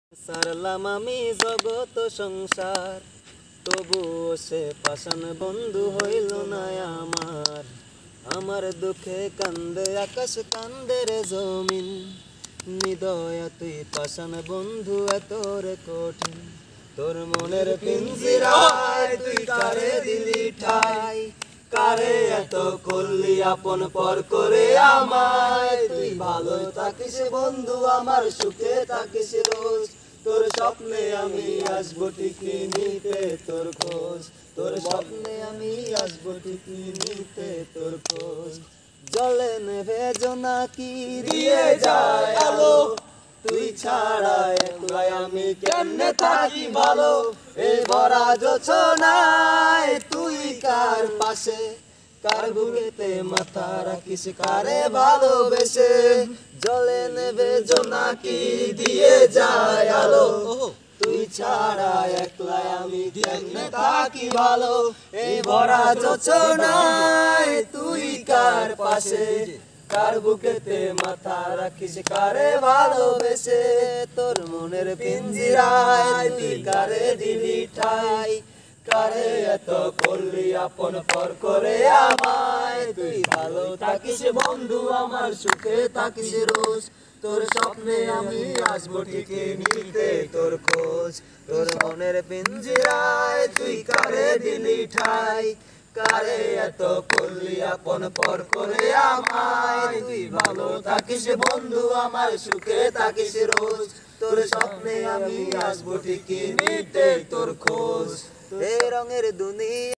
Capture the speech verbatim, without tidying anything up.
সারলাম আমি জগত সংসার, তবুও সে পাষাণ বন্ধু হইল না আমার। আমার দুঃখে কান্দে আকাশ, কান্দে রে জমিন, নিদয়া তুই পাষাণ বন্ধু এত রে কঠিন। তোর মনের পিঞ্জিরায় তুই কারে দিলি ঠাই, কারে এত করলি আপন পর করে আমায়। তুই ভালো থাকিস বন্ধু আমার, সুখে থাকিস রোজ, তোর স্বপ্নে আমি আসবো ঠিকই নিতে তোর খোঁজ। তোর স্বপ্নে আমি আসবো ঠিকই নিতে তোর খোঁজ। জলে নেভে জোনাকি দিয়ে যায় আলো, তুই ছাড়া একলা আমি কেমনে থাকি ভালো। এই ভরা জোছনায় তুই কার পাশে, কার বুকেতে মাথা রাখিস কারে ভালোবেসে। জলে নেবে জোনাকি দিয়ে যায় আলো, তুই ছাড়া একলা আমি কেমনে থাকি ভালো। এই ভরা জোছনায় তুই কার পাশে, কার বুকেতে মাথা রাখিস কারে ভালোবেসে। তোর মনের পিঞ্জিরায় তুই কারে দিলি ঠাই, কারে এত করলি আপন পর করে আমায়। তুই ভালো থাকিস বন্ধু আমার, সুখে থাকিস রোজ, তোর স্বপ্নে আমি আসবো ঠিকই নিতে তোর খোঁজ। তোর মনের পিঞ্জিরায় তুই কারে দিলি ঠাই, কারে এত করলি আপন পর করে আমায়। তুই ভালো থাকিস বন্ধু আমার, সুখে থাকিস রোজ, তোর স্বপ্নে আমি আসবো ঠিকই নিতে তোর খোঁজ। এ রঙের দুনিয়া